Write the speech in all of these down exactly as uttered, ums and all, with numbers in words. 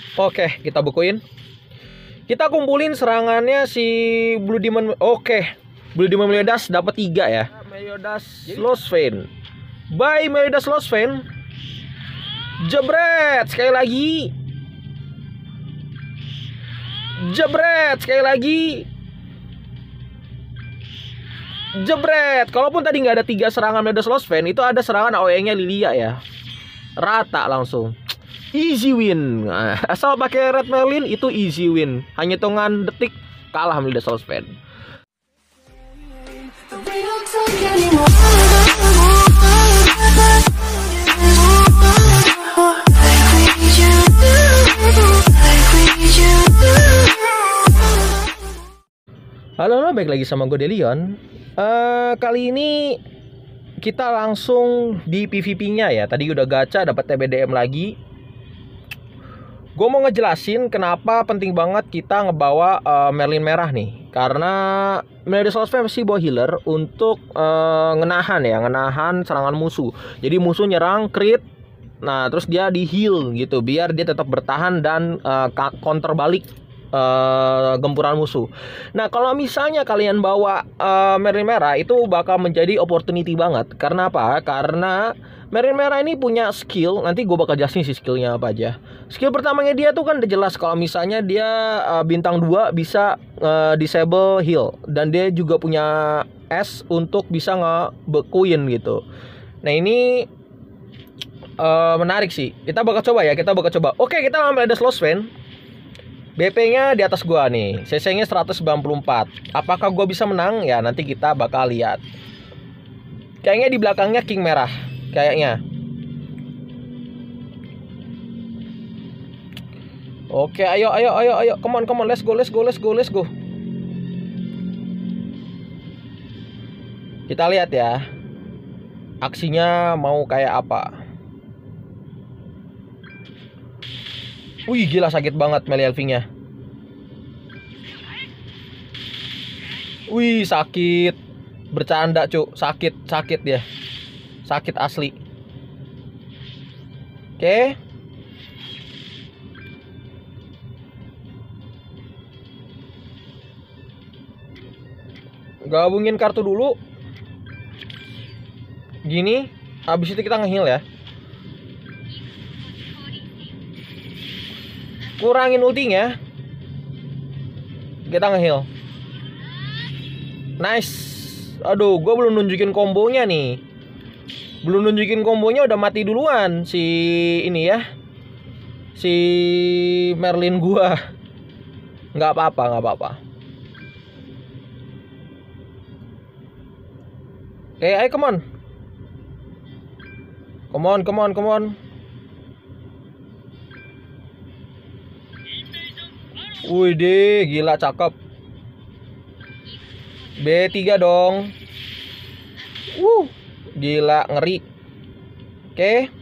Oke, kita bukuin. Kita kumpulin serangannya si Blue Demon. Oke, Blue Demon Meliodas dapat tiga ya. Meliodas Losvein. Bye Meliodas Losvein. Jebret sekali lagi. Jebret sekali lagi. Jebret. Kalaupun tadi nggak ada tiga serangan Meliodas Losvein, itu ada serangan A O E-nya Lilia ya. Rata langsung. Easy win. Nah, asal pakai Red Merlin itu easy win. Hanya hitungan detik kalah Meliodas Losvein. Halo, halo, baik lagi sama gue Delion. Uh, kali ini kita langsung di P V P-nya ya. Tadi udah gacha dapat T B D M lagi. Gue mau ngejelasin kenapa penting banget kita ngebawa uh, Merlin merah nih. Karena Meliodas Losvein masih bawa healer untuk uh, ngenahan ya, ngenahan serangan musuh. Jadi musuh nyerang crit, nah terus dia di heal gitu, biar dia tetap bertahan dan uh, counter balik Uh, gempuran musuh. Nah kalau misalnya kalian bawa uh, Merlin merah, itu bakal menjadi opportunity banget. Karena apa? Karena Merlin merah ini punya skill. Nanti gue bakal jelasin sih skillnya apa aja. Skill pertamanya dia tuh kan udah jelas. Kalau misalnya dia uh, bintang dua bisa uh, disable heal. Dan dia juga punya S untuk bisa ngebekuin gitu. Nah ini uh, menarik sih. Kita bakal coba ya. Kita bakal coba. Oke, kita ambil Meliodas Losvein. B P-nya di atas gua nih, C C-nya seratus sembilan puluh empat. Apakah gua bisa menang? Ya nanti kita bakal lihat. Kayaknya di belakangnya King merah, kayaknya. Oke, ayo, ayo, ayo, ayo, come on, come on, let's go, let's go, let's go, let's go. Kita lihat ya, aksinya mau kayak apa. Wih gila sakit banget Melielfing-nya. Wih sakit. Bercanda cuk. Sakit, sakit dia. Sakit asli. Oke. Gabungin kartu dulu. Gini. Habis itu kita nge-heal ya. Kurangin ultinya. Kita nge-heal. Nice. Aduh, gue belum nunjukin kombonya nih. Belum nunjukin kombonya udah mati duluan si ini ya. Si Merlin gua. Nggak apa-apa, nggak apa-apa. Oke, ayo come on. Come on, come on, come on. Wih deh, gila cakep. B tiga dong. Wuh, gila ngeri. Oke.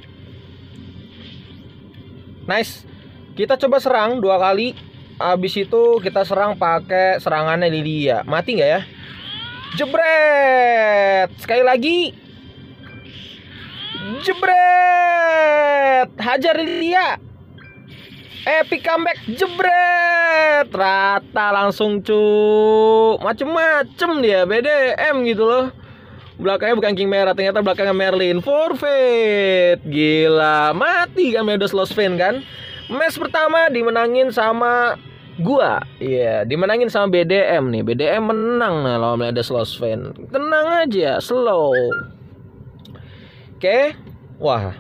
Nice. Kita coba serang dua kali. Habis itu kita serang pakai serangannya Lilia. Mati nggak ya? Jebret. Sekali lagi. Jebret. Hajar Lilia. Epic comeback, jebret, rata langsung cu, macem-macem dia, B D M gitu loh. Belakangnya bukan King merah, ternyata belakangnya Merlin. Forfeit, gila, mati kan Meliodas Losvein kan. Match pertama dimenangin sama gua, iya, yeah, dimenangin sama B D M nih. B D M menang nah lawan Meliodas Losvein. Tenang aja, slow. Oke, okay. Wah.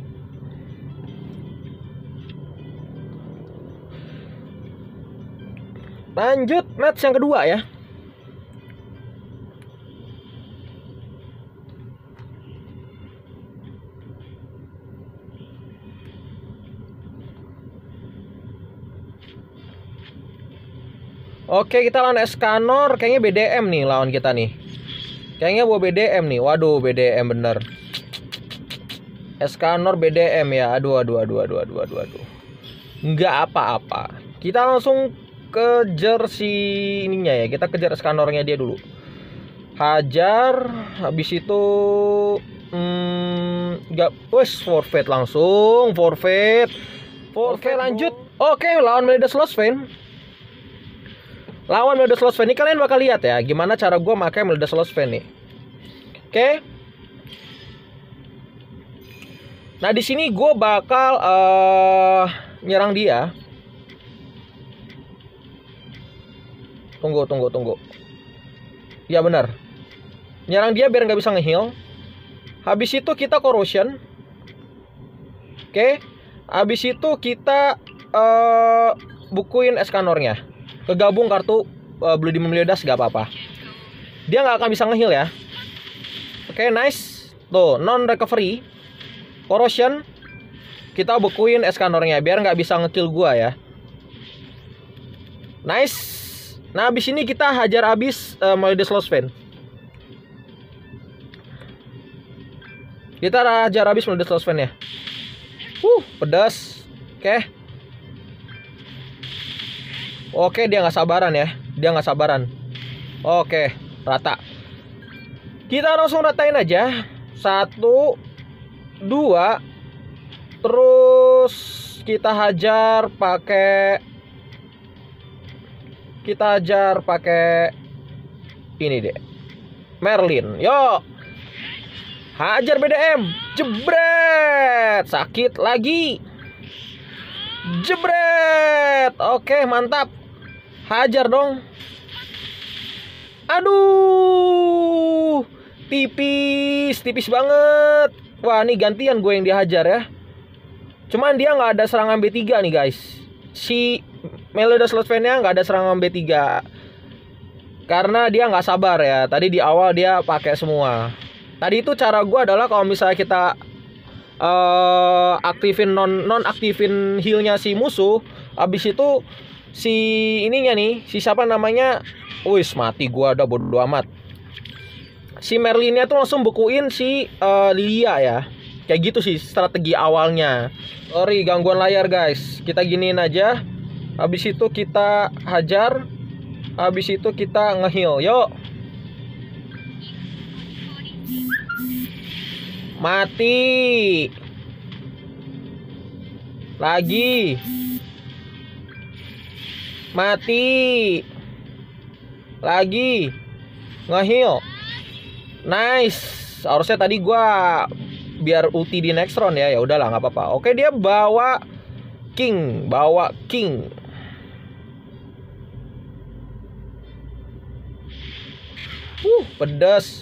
Lanjut match yang kedua ya. Oke, kita lawan Escanor. Kayaknya B D M nih lawan kita nih. Kayaknya bawa B D M nih. Waduh, B D M bener. Escanor B D M ya. Aduh, aduh, aduh, aduh, aduh, aduh, aduh. Nggak apa-apa. Kita langsung kejar si ininya ya. Kita kejar Escanornya dia dulu. Hajar. Habis itu hmm, nggak, wes forfeit langsung. Forfeit. Oke, lanjut. Oke, lawan Meliodas Lostvayne. Lawan Meliodas Lostvayne ini kalian bakal lihat ya gimana cara gue pakai Meliodas Lostvayne nih. Oke. Nah, di sini gue bakal uh, nyerang dia. Tunggu, tunggu, tunggu. Ya benar. Nyerang dia biar nggak bisa nge-heal. Habis itu kita corrosion. Oke. Habis itu kita uh, bukuin Escanornya. Kegabung kartu uh, Blood Demon Meliodas gak apa-apa. Dia nggak akan bisa nge-heal ya. Oke, nice. Tuh, non recovery. Corrosion. Kita bukuin Escanornya biar nggak bisa nge-kill gua ya. Nice. Nah, habis ini kita hajar habis uh, Meliodas Lostvayne. Kita hajar habis Meliodas Lostvayne ya. Uh, pedas. Oke. Oke, dia nggak sabaran ya. Dia nggak sabaran. Oke, rata. Kita langsung ratain aja. Satu, dua. Terus kita hajar pakai. Kita hajar pakai ini deh. Merlin. Yo. Hajar B D M. Jebret. Sakit lagi. Jebret. Oke, mantap. Hajar dong. Aduh. Tipis, tipis banget. Wah, ini gantian gue yang dihajar ya. Cuman dia nggak ada serangan B tiga nih guys. Si Meliodas Lostvayne nggak ada serangan B tiga. Karena dia nggak sabar ya. Tadi di awal dia pakai semua. Tadi itu cara gue adalah kalau misalnya kita uh, aktifin non non aktifin healnya si musuh, habis itu si ininya nih, si siapa namanya, wis mati gue udah bodo amat. Si Merlinnya tuh langsung bukuin si uh, Lilia ya, kayak gitu sih strategi awalnya. Sorry gangguan layar guys, kita giniin aja, habis itu kita hajar, habis itu kita nge-heal, yuk. Mati. Lagi. Mati. Lagi. Nge-heal. Nice. Harusnya tadi gua biar ulti di next round ya. Ya udahlah, nggak apa-apa. Oke, dia bawa King, bawa King. Uh, pedas.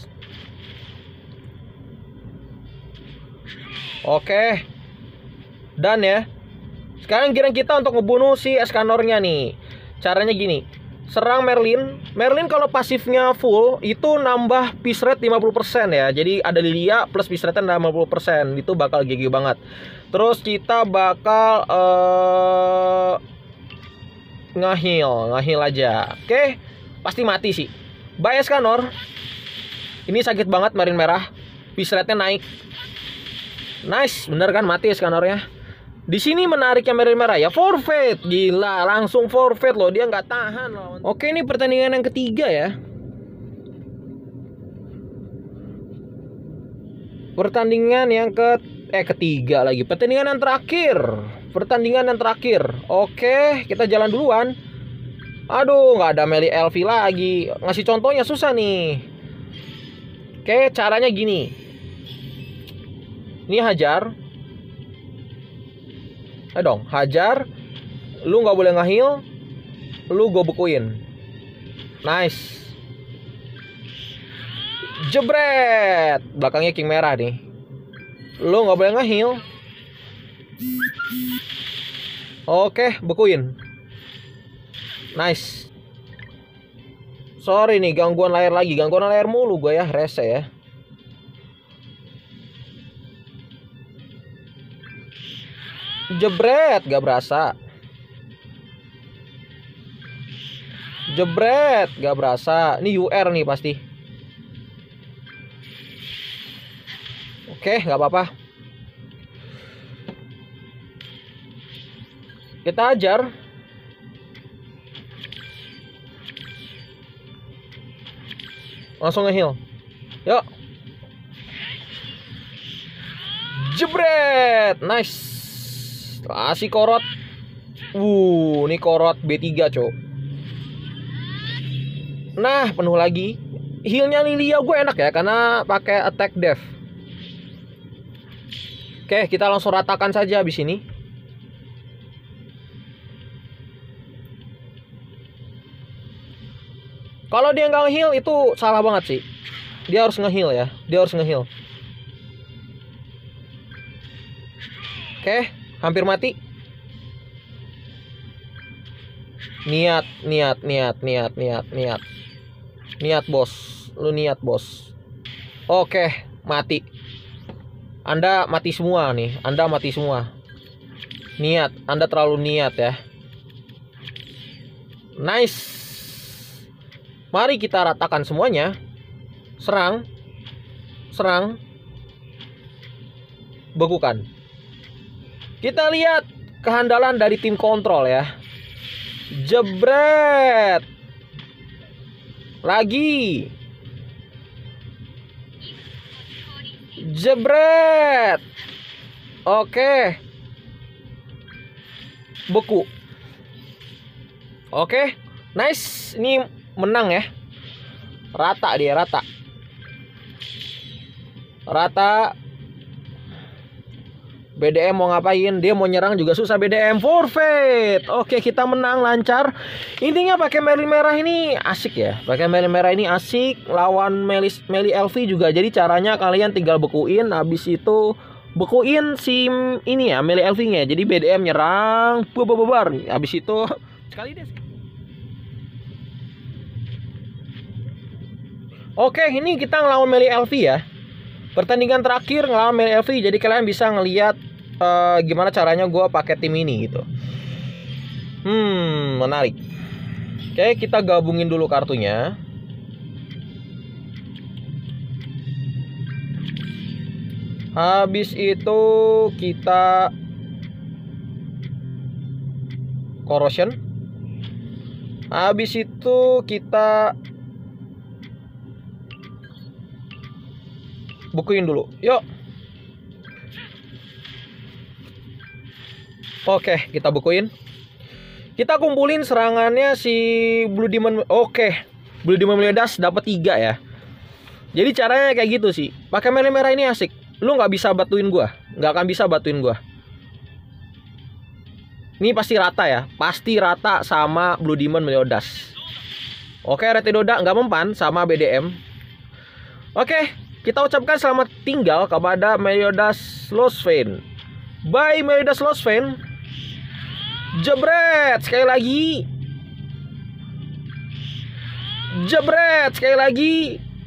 Oke. Dan ya. Sekarang giliran kita untuk ngebunuh si Escanornya nih. Caranya gini. Serang Merlin. Merlin kalau pasifnya full itu nambah piece rate lima puluh persen ya. Jadi ada Lilia plus piece rate lima puluh persen. Itu bakal G G banget. Terus kita bakal uh, nge-heal, nge-heal aja. Oke. Pasti mati sih. Bye Escanor. Ini sakit banget Merlin merah. Piece rate-nya naik. Nice, bener kan mati Escanornya. Di sini menariknya Merlin merah ya forfeit. Gila, langsung forfeit loh, dia nggak tahan loh. Oke, ini pertandingan yang ketiga ya. Pertandingan yang ke eh ketiga lagi. Pertandingan yang terakhir. Pertandingan yang terakhir. Oke, kita jalan duluan. Aduh, nggak ada Meli Elvi lagi. Ngasih contohnya susah nih. Oke, caranya gini. Ini hajar. Eh dong, hajar. Lu nggak boleh nge-heal. Lu gue bukuin. Nice. Jebret. Belakangnya King merah nih. Lu nggak boleh nge-heal. Oke, bukuin. Nice. Sorry nih, gangguan layar lagi. Gangguan layar mulu gue ya, rese ya. Jebret, gak berasa. Jebret, gak berasa. Ini U R nih pasti. Oke, gak apa-apa. Kita ajar. Langsung nge-heal. Yuk. Jebret, nice. Kasih Korot. Uh, ini Korot B tiga, cok. Nah, penuh lagi. Healnya Lilia gue enak ya, karena pakai attack def. Oke, kita langsung ratakan saja habis ini. Kalau dia nggak nge-heal itu salah banget sih. Dia harus nge-heal ya. Dia harus nge-heal. Oke, hampir mati. Niat, niat, niat, niat, niat, niat. Niat, bos. Lu niat, bos. Oke, mati. Anda mati semua nih. Anda mati semua. Niat, Anda terlalu niat ya. Nice. Mari kita ratakan semuanya. Serang. Serang. Bekukan. Kita lihat kehandalan dari tim kontrol ya. Jebret. Lagi. Jebret. Oke. Beku. Oke. Nice. Ini menang ya. Rata dia, rata. Rata. B D M mau ngapain? Dia mau nyerang juga susah. B D M forfeit. Oke, kita menang lancar. Intinya pakai Merlin merah ini asik ya. Pakai Merlin merah ini asik. Lawan Meli Meli L V juga. Jadi caranya kalian tinggal bekuin. Habis itu bekuin si ini ya, Meli L V-nya. Jadi B D M nyerang, bubar. Habis itu sekali deh. Oke, ini kita ngelawan Meli L V ya. Pertandingan terakhir ngelawan Meli L V, jadi kalian bisa ngelihat uh, gimana caranya gue pakai tim ini gitu. Hmm, menarik. Oke, kita gabungin dulu kartunya. Habis itu kita corrosion. Habis itu kita bukuin dulu, yuk. Oke, kita bukuin. Kita kumpulin serangannya si Blue Demon. Oke, Blue Demon Meliodas dapat tiga ya. Jadi caranya kayak gitu sih. Pakai Merlin merah ini asik. Lu nggak bisa batuin gua, nggak akan bisa batuin gua. Ini pasti rata ya, pasti rata sama Blue Demon Meliodas. Oke, Retidoda nggak mempan sama B D M. Oke. Kita ucapkan selamat tinggal kepada Meliodas Losvein. Bye Meliodas Losvein. Jebret sekali lagi. Jebret sekali lagi.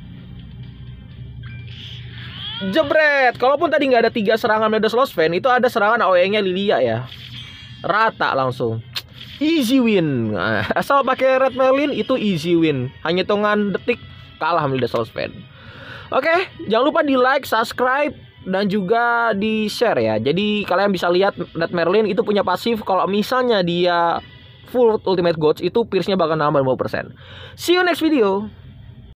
Jebret. Kalaupun tadi nggak ada tiga serangan Meliodas Losvein, itu ada serangan A O E-nya Lilia ya. Rata langsung. Easy win. Nah, asal pakai Red Merlin itu easy win. Hanya hitungan detik kalah Meliodas Losvein. Oke, jangan lupa di like, subscribe, dan juga di share ya. Jadi kalian bisa lihat Red Merlin itu punya pasif. Kalau misalnya dia full Ultimate Gods, itu pierce-nya bakal nambah lima puluh persen. See you next video.